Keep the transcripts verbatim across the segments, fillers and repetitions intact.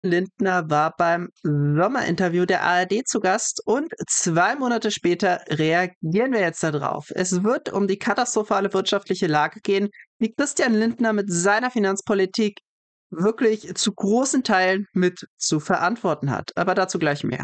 Lindner war beim Sommerinterview der A R D zu Gast und zwei Monate später reagieren wir jetzt darauf. Es wird um die katastrophale wirtschaftliche Lage gehen, die Christian Lindner mit seiner Finanzpolitik wirklich zu großen Teilen mit zu verantworten hat. Aber dazu gleich mehr.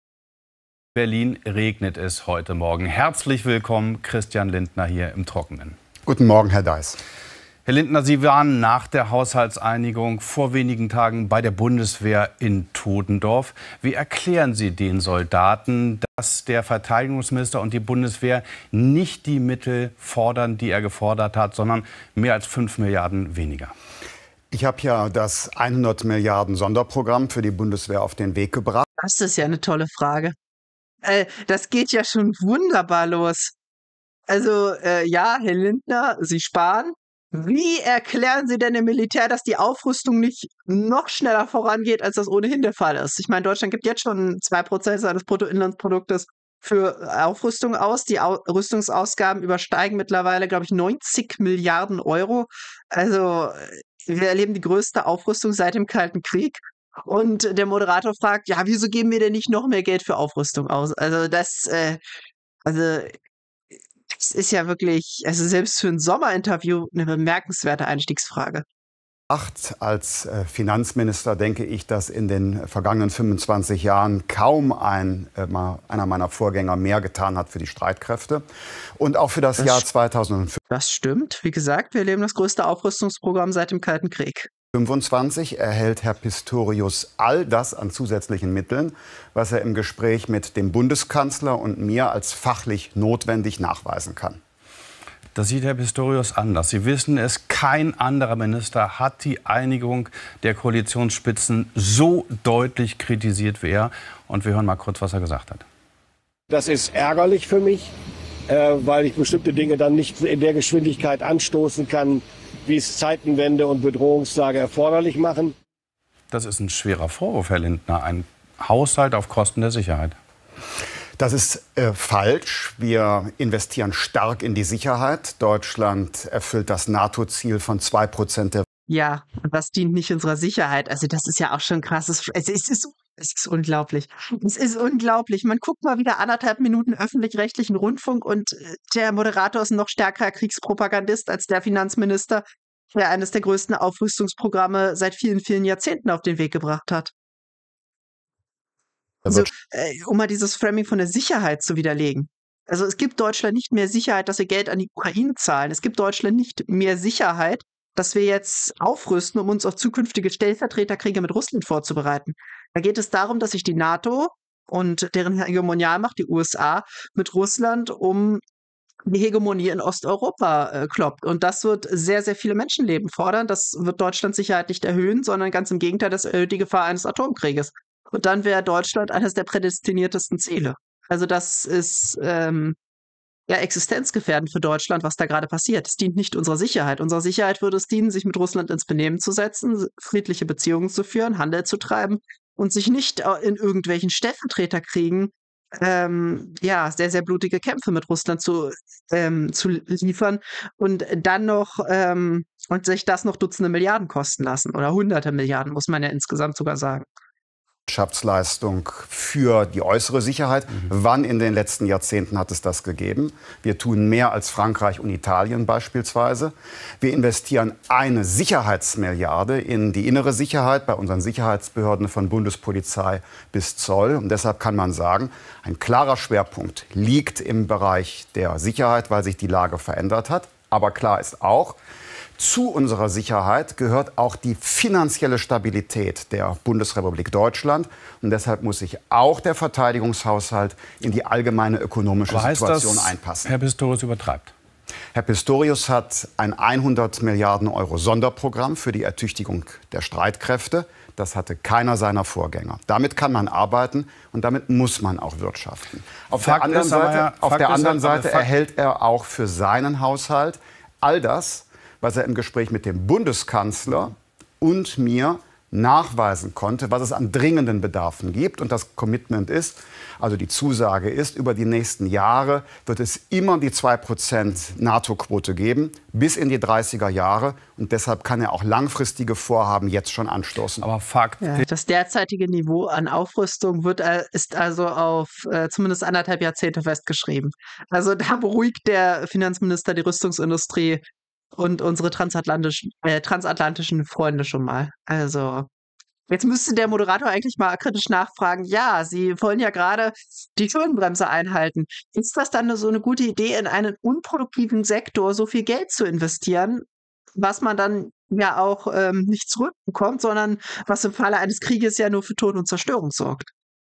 Berlin regnet es heute Morgen. Herzlich willkommen, Christian Lindner, hier im Trockenen. Guten Morgen, Herr Deiß. Herr Lindner, Sie waren nach der Haushaltseinigung vor wenigen Tagen bei der Bundeswehr in Todendorf. Wie erklären Sie den Soldaten, dass der Verteidigungsminister und die Bundeswehr nicht die Mittel fordern, die er gefordert hat, sondern mehr als fünf Milliarden weniger? Ich habe ja das hundert Milliarden Sonderprogramm für die Bundeswehr auf den Weg gebracht. Das ist ja eine tolle Frage. Äh, das geht ja schon wunderbar los. Also äh, ja, Herr Lindner, Sie sparen. Wie erklären Sie denn dem Militär, dass die Aufrüstung nicht noch schneller vorangeht, als das ohnehin der Fall ist? Ich meine, Deutschland gibt jetzt schon zwei Prozent seines Bruttoinlandsproduktes für Aufrüstung aus. Die Au Rüstungsausgaben übersteigen mittlerweile, glaube ich, neunzig Milliarden Euro. Also wir erleben die größte Aufrüstung seit dem Kalten Krieg. Und der Moderator fragt, ja, wieso geben wir denn nicht noch mehr Geld für Aufrüstung aus? Also das, äh, also das ist ja wirklich, also selbst für ein Sommerinterview eine bemerkenswerte Einstiegsfrage. Als äh, Finanzminister denke ich, dass in den vergangenen fünfundzwanzig Jahren kaum ein, äh, mal, einer meiner Vorgänger mehr getan hat für die Streitkräfte. Und auch für das, das Jahr zweitausendfünf. Das stimmt. Wie gesagt, wir erleben das größte Aufrüstungsprogramm seit dem Kalten Krieg. fünfundzwanzig erhält Herr Pistorius all das an zusätzlichen Mitteln, was er im Gespräch mit dem Bundeskanzler und mir als fachlich notwendig nachweisen kann. Das sieht Herr Pistorius anders. Sie wissen es, kein anderer Minister hat die Einigung der Koalitionsspitzen so deutlich kritisiert wie er. Und wir hören mal kurz, was er gesagt hat. Das ist ärgerlich für mich, äh, weil ich bestimmte Dinge dann nicht in der Geschwindigkeit anstoßen kann, wie es Zeitenwende und Bedrohungslage erforderlich machen. Das ist ein schwerer Vorwurf, Herr Lindner. Ein Haushalt auf Kosten der Sicherheit. Das ist äh, falsch. Wir investieren stark in die Sicherheit. Deutschland erfüllt das NATO-Ziel von zwei Prozent der. Ja, und das dient nicht unserer Sicherheit. Also das ist ja auch schon krass. Es ist, es ist, es ist unglaublich. Es ist unglaublich. Man guckt mal wieder anderthalb Minuten öffentlich-rechtlichen Rundfunk und der Moderator ist ein noch stärkerer Kriegspropagandist als der Finanzminister, der eines der größten Aufrüstungsprogramme seit vielen, vielen Jahrzehnten auf den Weg gebracht hat. Also, äh, um mal dieses Framing von der Sicherheit zu widerlegen. Also es gibt Deutschland nicht mehr Sicherheit, dass wir Geld an die Ukraine zahlen. Es gibt Deutschland nicht mehr Sicherheit, dass wir jetzt aufrüsten, um uns auf zukünftige Stellvertreterkriege mit Russland vorzubereiten. Da geht es darum, dass sich die NATO und deren Hegemonialmacht, die U S A, mit Russland um die Hegemonie in Osteuropa äh, kloppt. Und das wird sehr, sehr viele Menschenleben fordern. Das wird Deutschlands Sicherheit nicht erhöhen, sondern ganz im Gegenteil, das erhöht die Gefahr eines Atomkrieges. Und dann wäre Deutschland eines der prädestiniertesten Ziele. Also das ist ähm, ja existenzgefährdend für Deutschland, was da gerade passiert. Es dient nicht unserer Sicherheit. Unserer Sicherheit würde es dienen, sich mit Russland ins Benehmen zu setzen, friedliche Beziehungen zu führen, Handel zu treiben und sich nicht in irgendwelchen Stellvertreterkriegen ähm, ja, sehr, sehr blutige Kämpfe mit Russland zu, ähm, zu liefern und dann noch ähm, und sich das noch Dutzende Milliarden kosten lassen oder hunderte Milliarden, muss man ja insgesamt sogar sagen. Wirtschaftsleistung für die äußere Sicherheit. Mhm. Wann in den letzten Jahrzehnten hat es das gegeben? Wir tun mehr als Frankreich und Italien beispielsweise. Wir investieren eine Sicherheitsmilliarde in die innere Sicherheit bei unseren Sicherheitsbehörden von Bundespolizei bis Zoll. Und deshalb kann man sagen, ein klarer Schwerpunkt liegt im Bereich der Sicherheit, weil sich die Lage verändert hat. Aber klar ist auch, zu unserer Sicherheit gehört auch die finanzielle Stabilität der Bundesrepublik Deutschland. Und deshalb muss sich auch der Verteidigungshaushalt in die allgemeine ökonomische Aber heißt Situation das, einpassen. Herr Pistorius übertreibt? Herr Pistorius hat ein hundert Milliarden Euro Sonderprogramm für die Ertüchtigung der Streitkräfte. Das hatte keiner seiner Vorgänger. Damit kann man arbeiten und damit muss man auch wirtschaften. Auf Fakt der anderen ist, Seite, ja, auf der anderen ist, Seite Fakt erhält er auch für seinen Haushalt all das, was er im Gespräch mit dem Bundeskanzler und mir nachweisen konnte, was es an dringenden Bedarfen gibt. Und das Commitment ist, also die Zusage ist, über die nächsten Jahre wird es immer die zwei Prozent NATO-Quote geben, bis in die dreißiger Jahre. Und deshalb kann er auch langfristige Vorhaben jetzt schon anstoßen. Aber Fakt. Ja, das derzeitige Niveau an Aufrüstung wird, äh, ist also auf äh, zumindest anderthalb Jahrzehnte festgeschrieben. Also da beruhigt der Finanzminister die Rüstungsindustrie und unsere transatlantischen, äh, transatlantischen Freunde schon mal. Also jetzt müsste der Moderator eigentlich mal kritisch nachfragen, ja, Sie wollen ja gerade die Schuldenbremse einhalten. Ist das dann so eine gute Idee, in einen unproduktiven Sektor so viel Geld zu investieren, was man dann ja auch ähm, nicht zurückbekommt, sondern was im Falle eines Krieges ja nur für Tod und Zerstörung sorgt?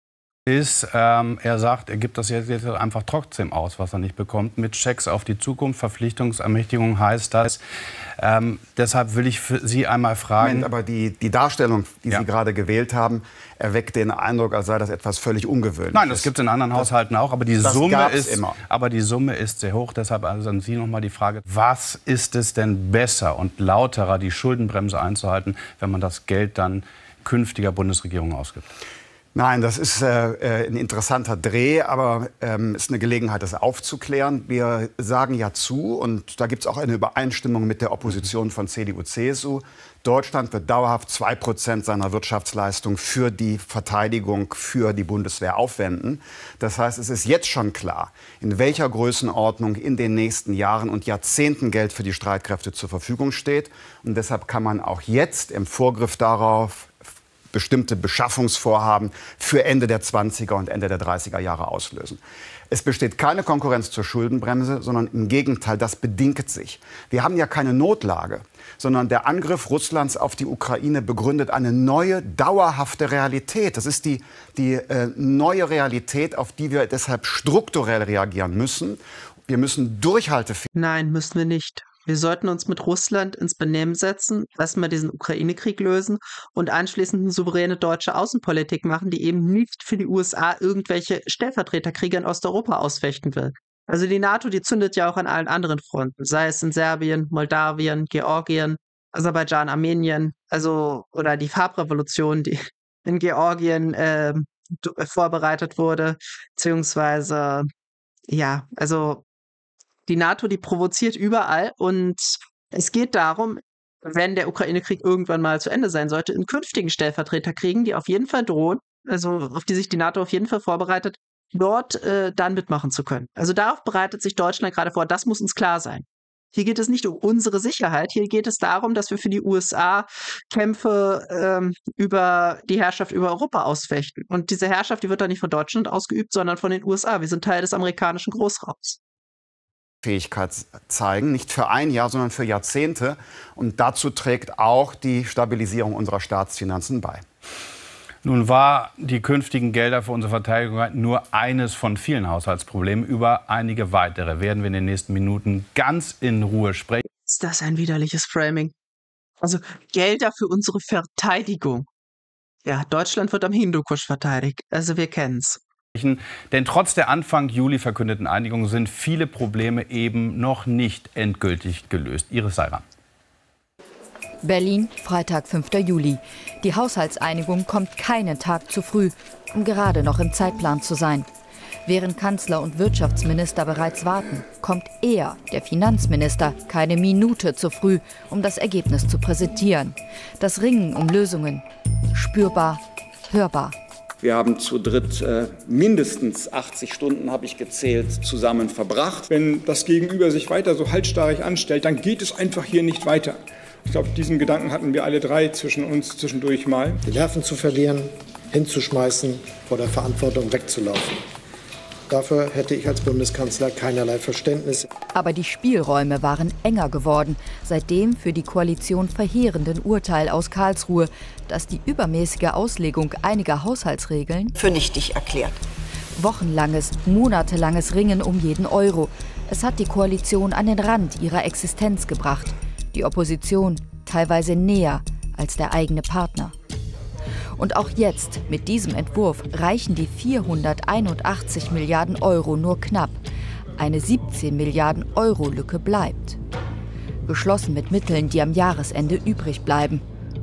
Ist, ähm, er sagt, er gibt das jetzt, jetzt einfach trotzdem aus, was er nicht bekommt. Mit Schecks auf die Zukunft, Verpflichtungsermächtigung heißt das. Ähm, deshalb will ich für Sie einmal fragen. Moment, aber die, die Darstellung, die ja. Sie gerade gewählt haben, erweckt den Eindruck, als sei das etwas völlig Ungewöhnliches. Nein, das gibt es in anderen das, Haushalten auch, aber die, Summe ist, immer. aber die Summe ist sehr hoch. Deshalb also an Sie noch mal die Frage, was ist es denn besser und lauterer, die Schuldenbremse einzuhalten, wenn man das Geld dann künftiger Bundesregierung ausgibt? Nein, das ist äh, ein interessanter Dreh, aber es ähm, ist eine Gelegenheit, das aufzuklären. Wir sagen ja zu, und da gibt es auch eine Übereinstimmung mit der Opposition von C D U, C S U, Deutschland wird dauerhaft zwei Prozent seiner Wirtschaftsleistung für die Verteidigung, für die Bundeswehr aufwenden. Das heißt, es ist jetzt schon klar, in welcher Größenordnung in den nächsten Jahren und Jahrzehnten Geld für die Streitkräfte zur Verfügung steht. Und deshalb kann man auch jetzt im Vorgriff darauf bestimmte Beschaffungsvorhaben für Ende der zwanziger und Ende der dreißiger Jahre auslösen. Es besteht keine Konkurrenz zur Schuldenbremse, sondern im Gegenteil, das bedingt sich. Wir haben ja keine Notlage, sondern der Angriff Russlands auf die Ukraine begründet eine neue, dauerhafte Realität. Das ist die, die äh, neue Realität, auf die wir deshalb strukturell reagieren müssen. Wir müssen durchhaltefähig. Nein, müssen wir nicht. Wir sollten uns mit Russland ins Benehmen setzen, erstmal diesen Ukraine-Krieg lösen und anschließend eine souveräne deutsche Außenpolitik machen, die eben nicht für die U S A irgendwelche Stellvertreterkriege in Osteuropa ausfechten will. Also die NATO, die zündet ja auch an allen anderen Fronten, sei es in Serbien, Moldawien, Georgien, Aserbaidschan, Armenien, also oder die Farbrevolution, die in Georgien äh, vorbereitet wurde, beziehungsweise ja, also die NATO, die provoziert überall und es geht darum, wenn der Ukraine-Krieg irgendwann mal zu Ende sein sollte, in künftigen Stellvertreterkriegen, die auf jeden Fall drohen, also auf die sich die NATO auf jeden Fall vorbereitet, dort äh, dann mitmachen zu können. Also darauf bereitet sich Deutschland gerade vor, das muss uns klar sein. Hier geht es nicht um unsere Sicherheit, hier geht es darum, dass wir für die U S A Kämpfe ähm, über die Herrschaft über Europa ausfechten. Und diese Herrschaft, die wird dann nicht von Deutschland ausgeübt, sondern von den U S A. Wir sind Teil des amerikanischen Großraums. Fähigkeit zeigen, nicht für ein Jahr, sondern für Jahrzehnte. Und dazu trägt auch die Stabilisierung unserer Staatsfinanzen bei. Nun war die künftigen Gelder für unsere Verteidigung nur eines von vielen Haushaltsproblemen. Über einige weitere werden wir in den nächsten Minuten ganz in Ruhe sprechen. Ist das ein widerliches Framing? Also Gelder für unsere Verteidigung. Ja, Deutschland wird am Hindukusch verteidigt. Also wir kennen's. Denn trotz der Anfang Juli verkündeten Einigung sind viele Probleme eben noch nicht endgültig gelöst. Iris Seiran. Berlin, Freitag, fünfter Juli. Die Haushaltseinigung kommt keinen Tag zu früh, um gerade noch im Zeitplan zu sein. Während Kanzler und Wirtschaftsminister bereits warten, kommt er, der Finanzminister, keine Minute zu früh, um das Ergebnis zu präsentieren. Das Ringen um Lösungen, spürbar, hörbar. Wir haben zu dritt äh, mindestens achtzig Stunden, habe ich gezählt, zusammen verbracht. Wenn das Gegenüber sich weiter so halsstarrig anstellt, dann geht es einfach hier nicht weiter. Ich glaube, diesen Gedanken hatten wir alle drei zwischen uns zwischendurch mal. Die Nerven zu verlieren, hinzuschmeißen, vor der Verantwortung wegzulaufen. Dafür hätte ich als Bundeskanzler keinerlei Verständnis. Aber die Spielräume waren enger geworden, seit dem für die Koalition verheerenden Urteil aus Karlsruhe, das die übermäßige Auslegung einiger Haushaltsregeln für nichtig erklärt. Wochenlanges, monatelanges Ringen um jeden Euro. Es hat die Koalition an den Rand ihrer Existenz gebracht. Die Opposition teilweise näher als der eigene Partner. Und auch jetzt, mit diesem Entwurf, reichen die vierhunderteinundachtzig Milliarden Euro nur knapp. Eine siebzehn Milliarden Euro Lücke bleibt. Geschlossen mit Mitteln, die am Jahresende übrig bleiben.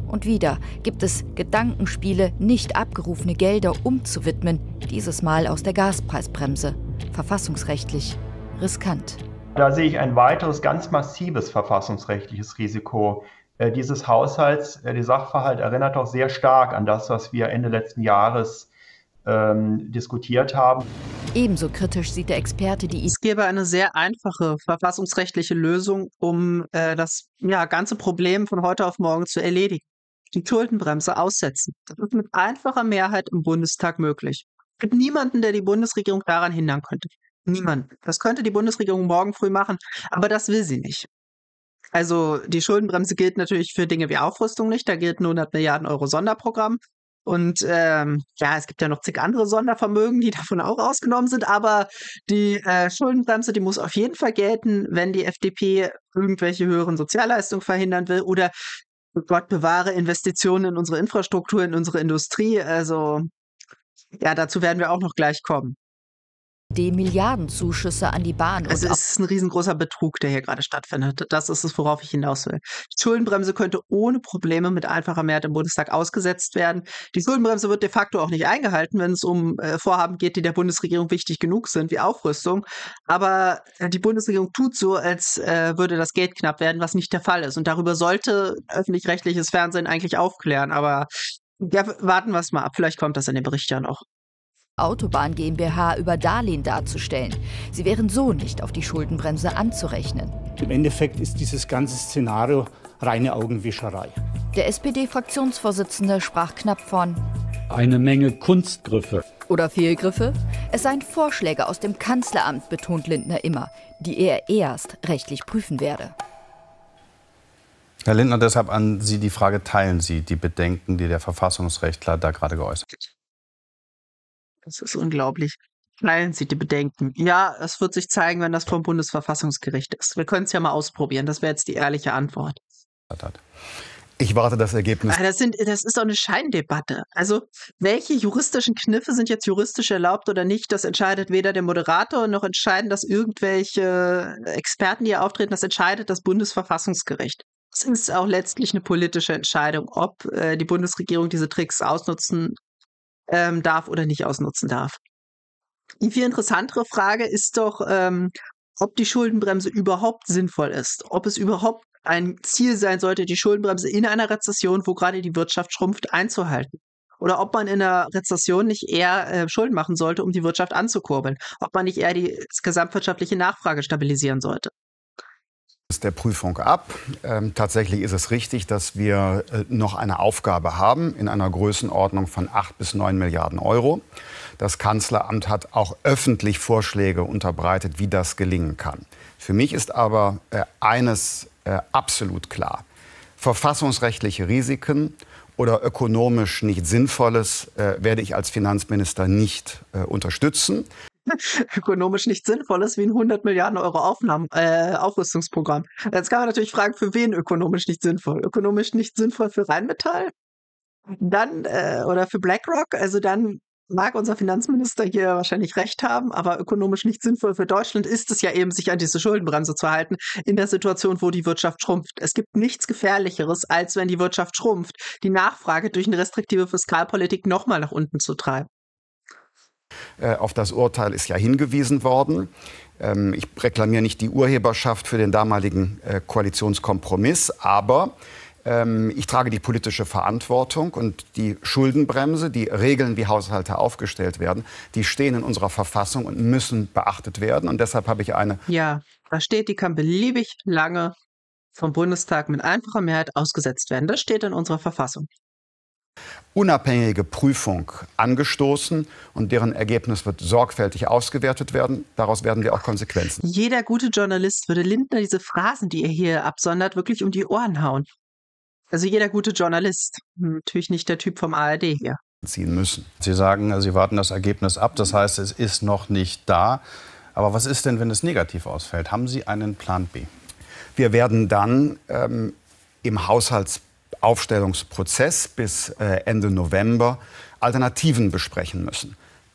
Und wieder gibt es Gedankenspiele, nicht abgerufene Gelder umzuwidmen, dieses Mal aus der Gaspreisbremse. Verfassungsrechtlich riskant. Da sehe ich ein weiteres ganz massives verfassungsrechtliches Risiko äh, dieses Haushalts. Äh, der Sachverhalt erinnert doch sehr stark an das, was wir Ende letzten Jahres ähm, diskutiert haben. Ebenso kritisch sieht der Experte die Idee. Es gäbe eine sehr einfache verfassungsrechtliche Lösung, um äh, das ja, ganze Problem von heute auf morgen zu erledigen. Die Schuldenbremse aussetzen. Das ist mit einfacher Mehrheit im Bundestag möglich. Es gibt niemanden, der die Bundesregierung daran hindern könnte. Niemand. Das könnte die Bundesregierung morgen früh machen, aber das will sie nicht. Also die Schuldenbremse gilt natürlich für Dinge wie Aufrüstung nicht. Da gilt ein hundert Milliarden Euro Sonderprogramm. Und ähm, ja, es gibt ja noch zig andere Sondervermögen, die davon auch ausgenommen sind. Aber die äh, Schuldenbremse, die muss auf jeden Fall gelten, wenn die F D P irgendwelche höheren Sozialleistungen verhindern will oder Gott bewahre Investitionen in unsere Infrastruktur, in unsere Industrie. Also ja, dazu werden wir auch noch gleich kommen. Die Milliardenzuschüsse an die Bahn. Also es ist ein riesengroßer Betrug, der hier gerade stattfindet. Das ist es, worauf ich hinaus will. Die Schuldenbremse könnte ohne Probleme mit einfacher Mehrheit im Bundestag ausgesetzt werden. Die Schuldenbremse wird de facto auch nicht eingehalten, wenn es um äh, Vorhaben geht, die der Bundesregierung wichtig genug sind, wie Aufrüstung. Aber äh, die Bundesregierung tut so, als äh, würde das Geld knapp werden, was nicht der Fall ist. Und darüber sollte öffentlich-rechtliches Fernsehen eigentlich aufklären. Aber ja, warten wir es mal ab. Vielleicht kommt das in dem Bericht ja noch. Autobahn GmbH über Darlehen darzustellen. Sie wären so nicht auf die Schuldenbremse anzurechnen. Im Endeffekt ist dieses ganze Szenario reine Augenwischerei. Der S P D-Fraktionsvorsitzende sprach knapp von eine Menge Kunstgriffe. Oder Fehlgriffe? Es seien Vorschläge aus dem Kanzleramt, betont Lindner immer, die er erst rechtlich prüfen werde. Herr Lindner, deshalb an Sie die Frage, teilen Sie die Bedenken, die der Verfassungsrechtler da gerade geäußert hat? Das ist unglaublich. Teilen Sie die Bedenken. Ja, es wird sich zeigen, wenn das vom Bundesverfassungsgericht ist. Wir können es ja mal ausprobieren. Das wäre jetzt die ehrliche Antwort. Ich warte das Ergebnis. Das, sind, das ist doch eine Scheindebatte. Also, welche juristischen Kniffe sind jetzt juristisch erlaubt oder nicht, das entscheidet weder der Moderator noch entscheiden das irgendwelche Experten, die hier auftreten. Das entscheidet das Bundesverfassungsgericht. Es ist auch letztlich eine politische Entscheidung, ob äh, die Bundesregierung diese Tricks ausnutzen ähm, darf oder nicht ausnutzen darf. Die viel interessantere Frage ist doch, ähm, ob die Schuldenbremse überhaupt sinnvoll ist, ob es überhaupt ein Ziel sein sollte, die Schuldenbremse in einer Rezession, wo gerade die Wirtschaft schrumpft, einzuhalten. Oder ob man in einer Rezession nicht eher äh, Schulden machen sollte, um die Wirtschaft anzukurbeln. Ob man nicht eher die gesamtwirtschaftliche Nachfrage stabilisieren sollte. Der Prüfung ab. Ähm, tatsächlich ist es richtig, dass wir äh, noch eine Aufgabe haben in einer Größenordnung von acht bis neun Milliarden Euro. Das Kanzleramt hat auch öffentlich Vorschläge unterbreitet, wie das gelingen kann. Für mich ist aber äh, eines äh, absolut klar. Verfassungsrechtliche Risiken oder ökonomisch nicht Sinnvolles äh, werde ich als Finanzminister nicht äh, unterstützen. Ökonomisch nicht sinnvoll ist wie ein hundert Milliarden Euro Aufnahmen, äh, Aufrüstungsprogramm. Jetzt kann man natürlich fragen, für wen ökonomisch nicht sinnvoll? Ökonomisch nicht sinnvoll für Rheinmetall? Dann, äh, oder für BlackRock? Also dann mag unser Finanzminister hier wahrscheinlich recht haben, aber ökonomisch nicht sinnvoll für Deutschland ist es ja eben, sich an diese Schuldenbremse zu halten, in der Situation, wo die Wirtschaft schrumpft. Es gibt nichts Gefährlicheres, als wenn die Wirtschaft schrumpft, die Nachfrage durch eine restriktive Fiskalpolitik nochmal nach unten zu treiben. Auf das Urteil ist ja hingewiesen worden. Ich reklamiere nicht die Urheberschaft für den damaligen Koalitionskompromiss, aber ich trage die politische Verantwortung und die Schuldenbremse, die Regeln, wie Haushalte aufgestellt werden, die stehen in unserer Verfassung und müssen beachtet werden. Und deshalb habe ich eine... Ja, da steht, die kann beliebig lange vom Bundestag mit einfacher Mehrheit ausgesetzt werden. Das steht in unserer Verfassung. Unabhängige Prüfung angestoßen und deren Ergebnis wird sorgfältig ausgewertet werden. Daraus werden wir auch Konsequenzen. Jeder gute Journalist würde Lindner diese Phrasen, die er hier absondert, wirklich um die Ohren hauen. Also jeder gute Journalist, natürlich nicht der Typ vom A R D hier. Ziehen müssen. Sie sagen, Sie warten das Ergebnis ab, das heißt, es ist noch nicht da. Aber was ist denn, wenn es negativ ausfällt? Haben Sie einen Plan B? Wir werden dann ähm, im Haushalts Aufstellungsprozess bis äh, Ende November Alternativen besprechen müssen.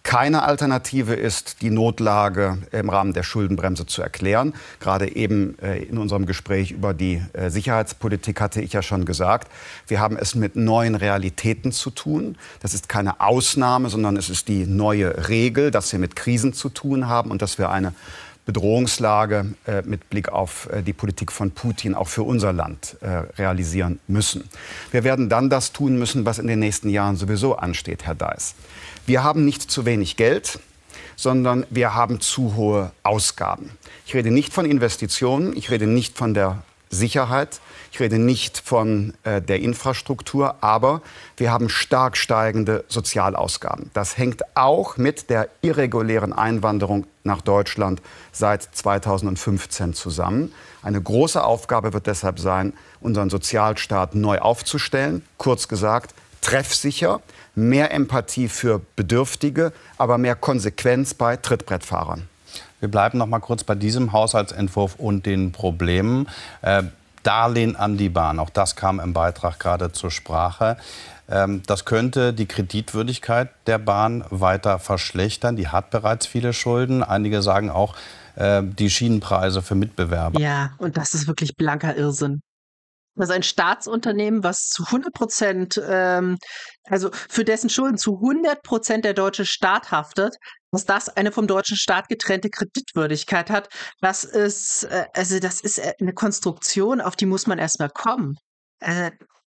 Keine Alternative ist, die Notlage im Rahmen der Schuldenbremse zu erklären. Gerade eben äh, in unserem Gespräch über die äh, Sicherheitspolitik hatte ich ja schon gesagt, wir haben es mit neuen Realitäten zu tun. Das ist keine Ausnahme, sondern es ist die neue Regel, dass wir mit Krisen zu tun haben und dass wir eine Bedrohungslage äh, mit Blick auf äh, die Politik von Putin auch für unser Land äh, realisieren müssen. Wir werden dann das tun müssen, was in den nächsten Jahren sowieso ansteht, Herr Deiß. Wir haben nicht zu wenig Geld, sondern wir haben zu hohe Ausgaben. Ich rede nicht von Investitionen, ich rede nicht von der Sicherheit, ich rede nicht von äh, der Infrastruktur, aber wir haben stark steigende Sozialausgaben. Das hängt auch mit der irregulären Einwanderung nach Deutschland seit zweitausendfünfzehn zusammen. Eine große Aufgabe wird deshalb sein, unseren Sozialstaat neu aufzustellen. Kurz gesagt, treffsicher, mehr Empathie für Bedürftige, aber mehr Konsequenz bei Trittbrettfahrern. Wir bleiben noch mal kurz bei diesem Haushaltsentwurf und den Problemen. Äh, Darlehen an die Bahn, auch das kam im Beitrag gerade zur Sprache. Ähm, das könnte die Kreditwürdigkeit der Bahn weiter verschlechtern. Die hat bereits viele Schulden. Einige sagen auch, äh, die Schienenpreise für Mitbewerber. Ja, und das ist wirklich blanker Irrsinn. Also ein Staatsunternehmen, was zu hundert Prozent, ähm, also für dessen Schulden zu hundert Prozent der deutsche Staat haftet, dass das eine vom deutschen Staat getrennte Kreditwürdigkeit hat, das ist, äh, also das ist eine Konstruktion, auf die muss man erstmal kommen. Äh,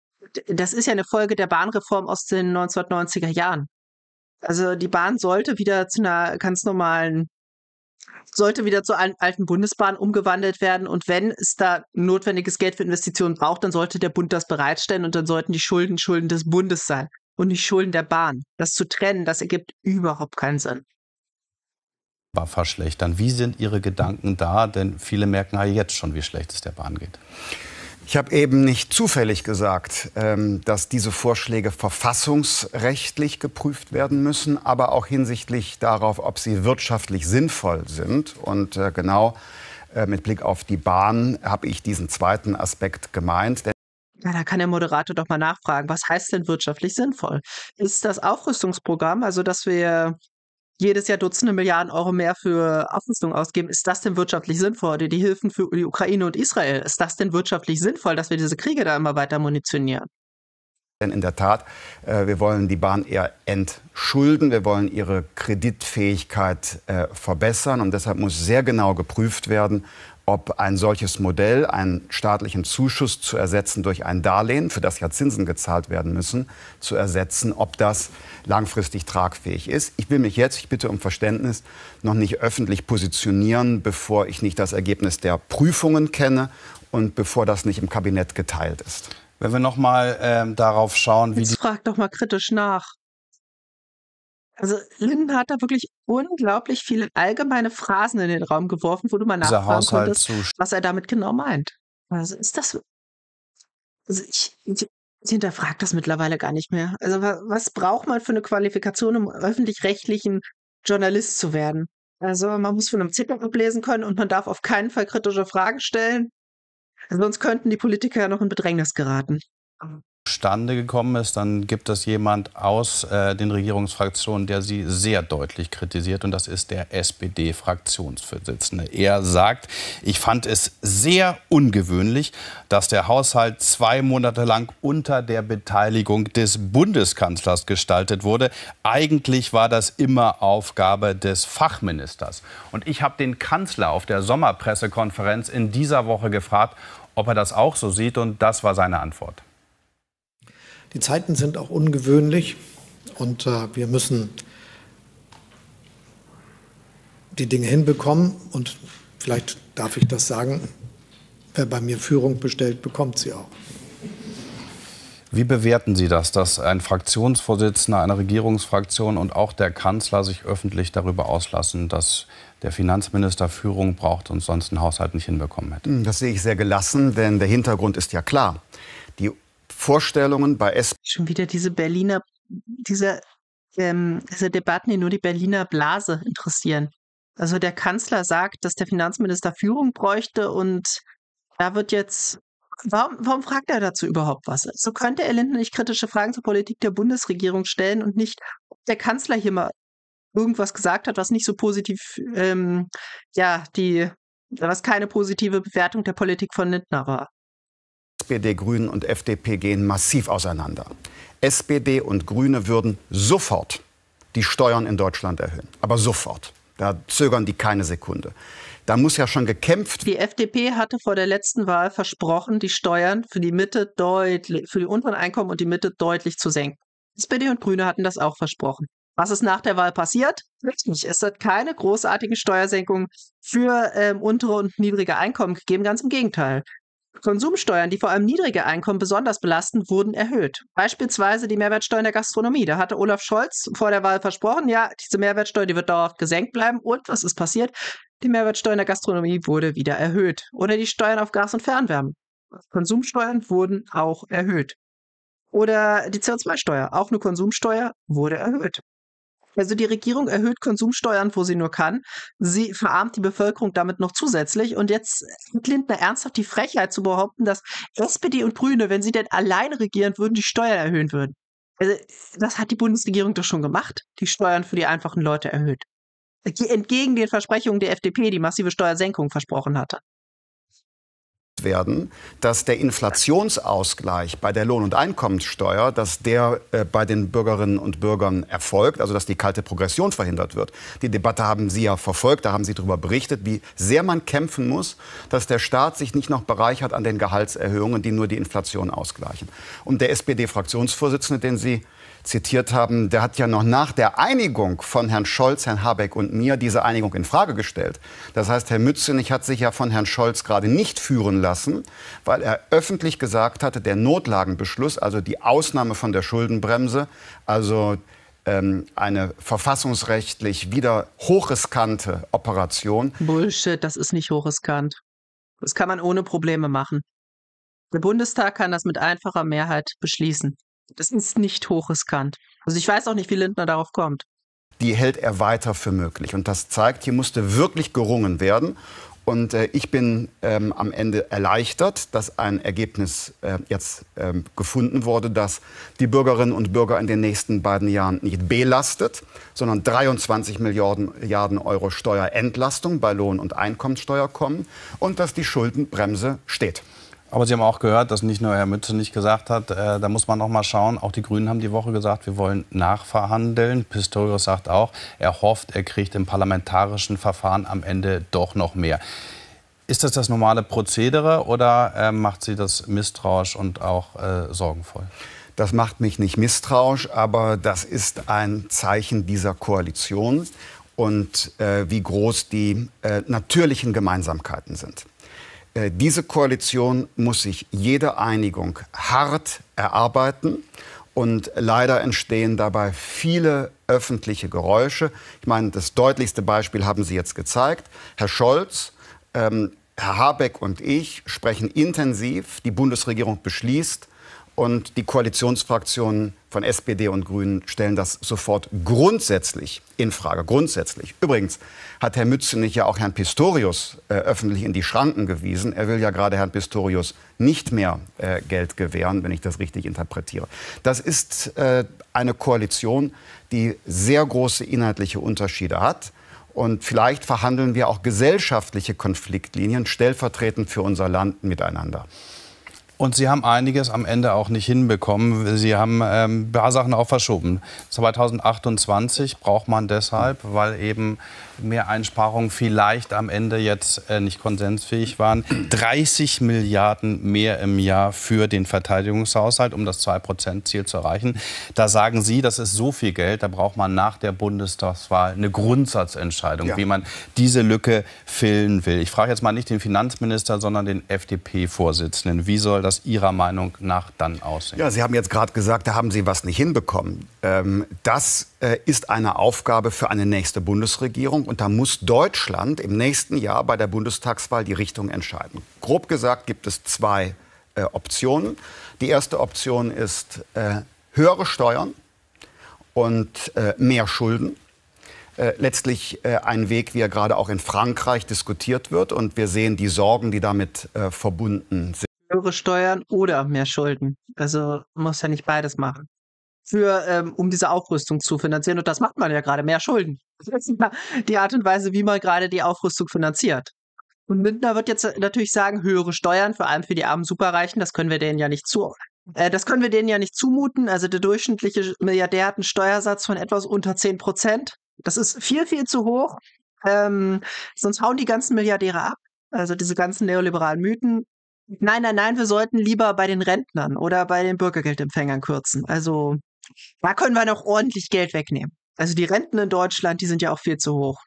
das ist ja eine Folge der Bahnreform aus den neunzehnhundertneunziger Jahren. Also die Bahn sollte wieder zu einer ganz normalen sollte wieder zur alten Bundesbahn umgewandelt werden. Und wenn es da notwendiges Geld für Investitionen braucht, dann sollte der Bund das bereitstellen und dann sollten die Schulden Schulden des Bundes sein und nicht Schulden der Bahn. Das zu trennen, das ergibt überhaupt keinen Sinn. Verschlechtern. Wie sind Ihre Gedanken da? Denn viele merken ja jetzt schon, wie schlecht es der Bahn geht. Ich habe eben nicht zufällig gesagt, dass diese Vorschläge verfassungsrechtlich geprüft werden müssen, aber auch hinsichtlich darauf, ob sie wirtschaftlich sinnvoll sind. Und genau mit Blick auf die Bahn habe ich diesen zweiten Aspekt gemeint. Ja, da kann der Moderator doch mal nachfragen, was heißt denn wirtschaftlich sinnvoll? Ist das Aufrüstungsprogramm, also dass wir jedes Jahr Dutzende Milliarden Euro mehr für Aufrüstung ausgeben, ist das denn wirtschaftlich sinnvoll? Die Hilfen für die Ukraine und Israel, ist das denn wirtschaftlich sinnvoll, dass wir diese Kriege da immer weiter munitionieren? Denn in der Tat, äh, wir wollen die Bahn eher entschulden, wir wollen ihre Kreditfähigkeit äh, verbessern und deshalb muss sehr genau geprüft werden, ob ein solches Modell, einen staatlichen Zuschuss zu ersetzen durch ein Darlehen, für das ja Zinsen gezahlt werden müssen, zu ersetzen, ob das langfristig tragfähig ist. Ich will mich jetzt, ich bitte um Verständnis, noch nicht öffentlich positionieren, bevor ich nicht das Ergebnis der Prüfungen kenne und bevor das nicht im Kabinett geteilt ist. Wenn wir noch mal ähm, darauf schauen, wie Jetzt die frag doch mal kritisch nach. Also Linden hat da wirklich unglaublich viele allgemeine Phrasen in den Raum geworfen, wo du mal dieser nachfragen Haushalt konntest, zu was er damit genau meint. Also ist das, also ich, ich, ich hinterfrage das mittlerweile gar nicht mehr. Also wa- was braucht man für eine Qualifikation, um öffentlich-rechtlichen Journalist zu werden? Also man muss von einem Zettel ablesen können und man darf auf keinen Fall kritische Fragen stellen. Sonst könnten die Politiker ja noch in Bedrängnis geraten. Stande gekommen ist, dann gibt es jemand aus äh, den Regierungsfraktionen, der sie sehr deutlich kritisiert, und das ist der S P D-Fraktionsvorsitzende. Er sagt, ich fand es sehr ungewöhnlich, dass der Haushalt zwei Monate lang unter der Beteiligung des Bundeskanzlers gestaltet wurde. Eigentlich war das immer Aufgabe des Fachministers. Und ich habe den Kanzler auf der Sommerpressekonferenz in dieser Woche gefragt, ob er das auch so sieht, und das war seine Antwort. Die Zeiten sind auch ungewöhnlich und äh, wir müssen die Dinge hinbekommen. Und vielleicht darf ich das sagen, wer bei mir Führung bestellt, bekommt sie auch. Wie bewerten Sie das, dass ein Fraktionsvorsitzender einer Regierungsfraktion und auch der Kanzler sich öffentlich darüber auslassen, dass der Finanzminister Führung braucht und sonst einen Haushalt nicht hinbekommen hätte? Das sehe ich sehr gelassen, denn der Hintergrund ist ja klar. Die Vorstellungen bei S P D Schon wieder diese Berliner, diese, ähm, diese Debatten, die nur die Berliner Blase interessieren. Also der Kanzler sagt, dass der Finanzminister Führung bräuchte, und da wird jetzt, warum, warum fragt er dazu überhaupt was? So könnte er Lindner nicht kritische Fragen zur Politik der Bundesregierung stellen und nicht, ob der Kanzler hier mal irgendwas gesagt hat, was nicht so positiv, ähm, ja, die, was keine positive Bewertung der Politik von Lindner war. S P D, Grünen und F D P gehen massiv auseinander. S P D und Grüne würden sofort die Steuern in Deutschland erhöhen. Aber sofort. Da zögern die keine Sekunde. Da muss ja schon gekämpft. Die F D P hatte vor der letzten Wahl versprochen, die Steuern für die Mitte deutlich, für die unteren Einkommen und die Mitte deutlich zu senken. S P D und Grüne hatten das auch versprochen. Was ist nach der Wahl passiert? Richtig, es hat keine großartigen Steuersenkungen für ähm, untere und niedrige Einkommen gegeben. Ganz im Gegenteil. Konsumsteuern, die vor allem niedrige Einkommen besonders belasten, wurden erhöht. Beispielsweise die Mehrwertsteuer in der Gastronomie. Da hatte Olaf Scholz vor der Wahl versprochen, ja, diese Mehrwertsteuer, die wird dauerhaft gesenkt bleiben. Und was ist passiert? Die Mehrwertsteuer in der Gastronomie wurde wieder erhöht. Oder die Steuern auf Gas und Fernwärme. Konsumsteuern wurden auch erhöht. Oder die C O zwei Steuer, auch eine Konsumsteuer, wurde erhöht. Also die Regierung erhöht Konsumsteuern, wo sie nur kann. Sie verarmt die Bevölkerung damit noch zusätzlich. Und jetzt hat Lindner ernsthaft die Frechheit zu behaupten, dass S P D und Grüne, wenn sie denn alleine regieren würden, die Steuern erhöhen würden. Also das hat die Bundesregierung doch schon gemacht, die Steuern für die einfachen Leute erhöht. Entgegen den Versprechungen der F D P, die massive Steuersenkungen versprochen hatte. Werden, dass der Inflationsausgleich bei der Lohn- und Einkommenssteuer, dass der äh, bei den Bürgerinnen und Bürgern erfolgt, also dass die kalte Progression verhindert wird. Die Debatte haben Sie ja verfolgt, da haben Sie darüber berichtet, wie sehr man kämpfen muss, dass der Staat sich nicht noch bereichert an den Gehaltserhöhungen, die nur die Inflation ausgleichen. Und der S P D-Fraktionsvorsitzende, den Sie zitiert haben, der hat ja noch nach der Einigung von Herrn Scholz, Herrn Habeck und mir diese Einigung in Frage gestellt. Das heißt, Herr Mützenich hat sich ja von Herrn Scholz gerade nicht führen lassen, weil er öffentlich gesagt hatte, der Notlagenbeschluss, also die Ausnahme von der Schuldenbremse, also ähm, eine verfassungsrechtlich wieder hochriskante Operation. Bullshit, das ist nicht hochriskant. Das kann man ohne Probleme machen. Der Bundestag kann das mit einfacher Mehrheit beschließen. Das ist nicht hochriskant. Also ich weiß auch nicht, wie Lindner darauf kommt. Die hält er weiter für möglich. Und das zeigt, hier musste wirklich gerungen werden. Und äh, ich bin ähm, am Ende erleichtert, dass ein Ergebnis äh, jetzt ähm, gefunden wurde, das die Bürgerinnen und Bürger in den nächsten beiden Jahren nicht belastet, sondern dreiundzwanzig Milliarden Euro Steuerentlastung bei Lohn- und Einkommenssteuer kommen und dass die Schuldenbremse steht. Aber Sie haben auch gehört, dass nicht nur Herr Mützenich gesagt hat, äh, da muss man noch mal schauen. Auch die Grünen haben die Woche gesagt, wir wollen nachverhandeln. Pistorius sagt auch, er hofft, er kriegt im parlamentarischen Verfahren am Ende doch noch mehr. Ist das das normale Prozedere oder äh, macht Sie das misstrauisch und auch äh, sorgenvoll? Das macht mich nicht misstrauisch, aber das ist ein Zeichen dieser Koalition und äh, wie groß die äh, natürlichen Gemeinsamkeiten sind. Diese Koalition muss sich jede Einigung hart erarbeiten. Und leider entstehen dabei viele öffentliche Geräusche. Ich meine, das deutlichste Beispiel haben Sie jetzt gezeigt. Herr Scholz, ähm, Herr Habeck und ich sprechen intensiv. Die Bundesregierung beschließt. Und die Koalitionsfraktionen von S P D und Grünen stellen das sofort grundsätzlich in Frage. Grundsätzlich. Übrigens hat Herr Mützenich ja auch Herrn Pistorius äh, öffentlich in die Schranken gewiesen. Er will ja gerade Herrn Pistorius nicht mehr äh, Geld gewähren, wenn ich das richtig interpretiere. Das ist äh, eine Koalition, die sehr große inhaltliche Unterschiede hat. Und vielleicht verhandeln wir auch gesellschaftliche Konfliktlinien stellvertretend für unser Land miteinander. Und Sie haben einiges am Ende auch nicht hinbekommen. Sie haben ähm, ein paar Sachen auch verschoben. zweitausendachtundzwanzig braucht man deshalb, weil eben mehr Einsparungen vielleicht am Ende jetzt äh, nicht konsensfähig waren. dreißig Milliarden mehr im Jahr für den Verteidigungshaushalt, um das zwei Prozent Ziel zu erreichen. Da sagen Sie, das ist so viel Geld, da braucht man nach der Bundestagswahl eine Grundsatzentscheidung, ja, wie man diese Lücke füllen will. Ich frage jetzt mal nicht den Finanzminister, sondern den F D P-Vorsitzenden. Wie soll das Ihrer Meinung nach dann aussehen? Ja, Sie haben jetzt gerade gesagt, da haben Sie was nicht hinbekommen. Ähm, das äh, ist eine Aufgabe für eine nächste Bundesregierung. Und da muss Deutschland im nächsten Jahr bei der Bundestagswahl die Richtung entscheiden. Grob gesagt gibt es zwei äh, Optionen. Die erste Option ist äh, höhere Steuern und äh, mehr Schulden. Äh, letztlich äh, ein Weg, wie er gerade auch in Frankreich diskutiert wird. Und wir sehen die Sorgen, die damit äh, verbunden sind. Höhere Steuern oder mehr Schulden. Also muss ja nicht beides machen. für, ähm, um diese Aufrüstung zu finanzieren. Und das macht man ja gerade, mehr Schulden. Das ist ja die Art und Weise, wie man gerade die Aufrüstung finanziert. Und Lindner wird jetzt natürlich sagen, höhere Steuern, vor allem für die armen Superreichen, das können wir denen ja nicht zu, äh, das können wir denen ja nicht zumuten. Also der durchschnittliche Milliardär hat einen Steuersatz von etwas unter zehn Prozent. Das ist viel, viel zu hoch. Ähm, sonst hauen die ganzen Milliardäre ab. Also diese ganzen neoliberalen Mythen. Nein, nein, nein, wir sollten lieber bei den Rentnern oder bei den Bürgergeldempfängern kürzen. Also da können wir noch ordentlich Geld wegnehmen. Also die Renten in Deutschland, die sind ja auch viel zu hoch.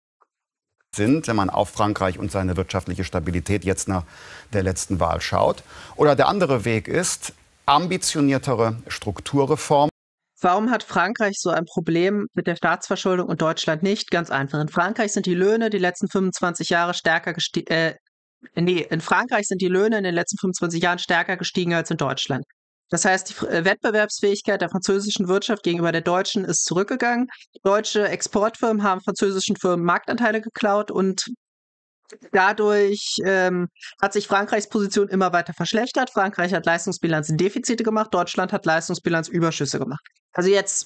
Sind, wenn man auf Frankreich und seine wirtschaftliche Stabilität jetzt nach der letzten Wahl schaut. Oder der andere Weg ist ambitioniertere Strukturreformen. Warum hat Frankreich so ein Problem mit der Staatsverschuldung und Deutschland nicht? Ganz einfach. In Frankreich sind die Löhne die letzten fünfundzwanzig Jahre stärker gestiegen. Äh, nee, in Frankreich sind die Löhne in den letzten fünfundzwanzig Jahren stärker gestiegen als in Deutschland. Das heißt, die Wettbewerbsfähigkeit der französischen Wirtschaft gegenüber der deutschen ist zurückgegangen. Deutsche Exportfirmen haben französischen Firmen Marktanteile geklaut und dadurch ähm, hat sich Frankreichs Position immer weiter verschlechtert. Frankreich hat Leistungsbilanzdefizite gemacht, Deutschland hat Leistungsbilanzüberschüsse gemacht. Also jetzt,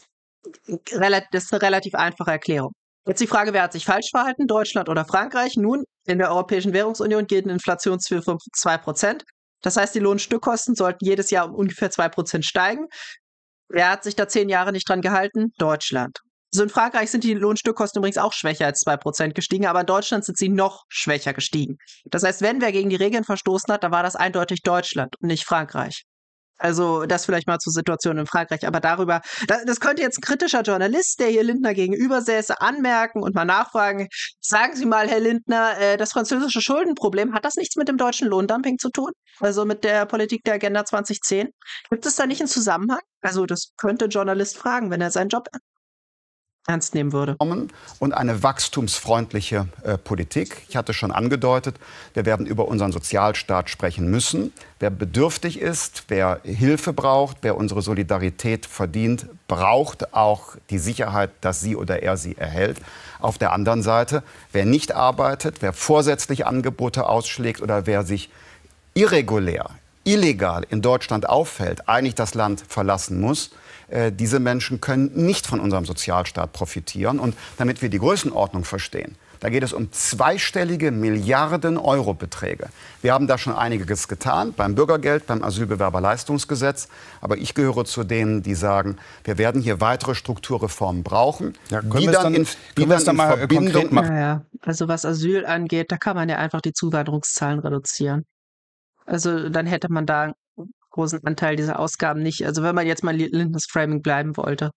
das ist eine relativ einfache Erklärung. Jetzt die Frage, wer hat sich falsch verhalten, Deutschland oder Frankreich? Nun, in der Europäischen Währungsunion gilt ein Inflationsziel von zwei Prozent. Das heißt, die Lohnstückkosten sollten jedes Jahr um ungefähr zwei Prozent steigen. Wer hat sich da zehn Jahre nicht dran gehalten? Deutschland. Also in Frankreich sind die Lohnstückkosten übrigens auch schwächer als zwei Prozent gestiegen, aber in Deutschland sind sie noch schwächer gestiegen. Das heißt, wenn wer gegen die Regeln verstoßen hat, dann war das eindeutig Deutschland und nicht Frankreich. Also das vielleicht mal zur Situation in Frankreich. Aber darüber, das könnte jetzt ein kritischer Journalist, der hier Lindner gegenüber säße, anmerken und mal nachfragen. Sagen Sie mal, Herr Lindner, das französische Schuldenproblem, hat das nichts mit dem deutschen Lohndumping zu tun? Also mit der Politik der Agenda zwanzig zehn? Gibt es da nicht einen Zusammenhang? Also das könnte ein Journalist fragen, wenn er seinen Job ernst nehmen würde. Und eine wachstumsfreundliche äh, Politik. Ich hatte schon angedeutet, wir werden über unseren Sozialstaat sprechen müssen. Wer bedürftig ist, wer Hilfe braucht, wer unsere Solidarität verdient, braucht auch die Sicherheit, dass sie oder er sie erhält. Auf der anderen Seite, wer nicht arbeitet, wer vorsätzlich Angebote ausschlägt oder wer sich irregulär, illegal in Deutschland aufhält, eigentlich das Land verlassen muss, äh, diese Menschen können nicht von unserem Sozialstaat profitieren. Und damit wir die Größenordnung verstehen, da geht es um zweistellige Milliarden-Euro-Beträge. Wir haben da schon einiges getan, beim Bürgergeld, beim Asylbewerberleistungsgesetz. Aber ich gehöre zu denen, die sagen, wir werden hier weitere Strukturreformen brauchen, ja, die dann in, die dann in Verbindung machen. Ja, ja. Also was Asyl angeht, da kann man ja einfach die Zuwanderungszahlen reduzieren. Also dann hätte man da einen großen Anteil dieser Ausgaben nicht. Also wenn man jetzt mal Lindners Framing bleiben wollte.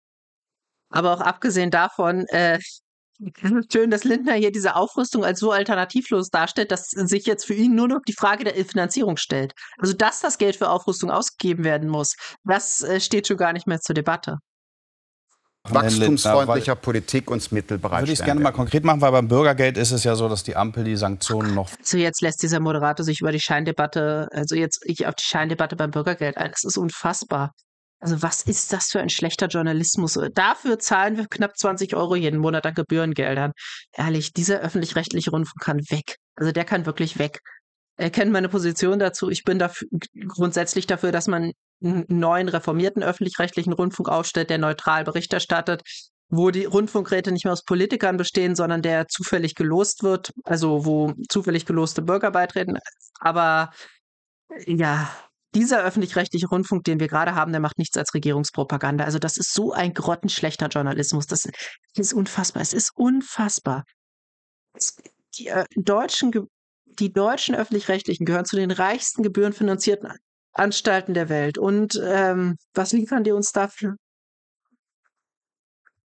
Aber auch abgesehen davon, äh, schön, dass Lindner hier diese Aufrüstung als so alternativlos darstellt, dass sich jetzt für ihn nur noch die Frage der Finanzierung stellt. Also dass das Geld für Aufrüstung ausgegeben werden muss, das äh, steht schon gar nicht mehr zur Debatte. Wachstumsfreundlicher Politik uns Mittel bereitstellen. Würde ich es gerne mal konkret machen, weil beim Bürgergeld ist es ja so, dass die Ampel die Sanktionen noch... Also jetzt lässt dieser Moderator sich über die Scheindebatte, also jetzt ich auf die Scheindebatte beim Bürgergeld ein. Das ist unfassbar. Also was ist das für ein schlechter Journalismus? Dafür zahlen wir knapp zwanzig Euro jeden Monat an Gebührengeldern. Ehrlich, dieser öffentlich-rechtliche Rundfunk kann weg. Also der kann wirklich weg. Er kennt meine Position dazu. Ich bin dafür, grundsätzlich dafür, dass man einen neuen, reformierten öffentlich-rechtlichen Rundfunk aufstellt, der neutral Bericht erstattet, wo die Rundfunkräte nicht mehr aus Politikern bestehen, sondern der zufällig gelost wird, also wo zufällig geloste Bürger beitreten. Aber ja, dieser öffentlich-rechtliche Rundfunk, den wir gerade haben, der macht nichts als Regierungspropaganda. Also das ist so ein grottenschlechter Journalismus. Das ist unfassbar. Es ist unfassbar. Es, die äh, deutschen Ge Die deutschen Öffentlich-Rechtlichen gehören zu den reichsten gebührenfinanzierten Anstalten der Welt. Und ähm, was liefern die uns dafür?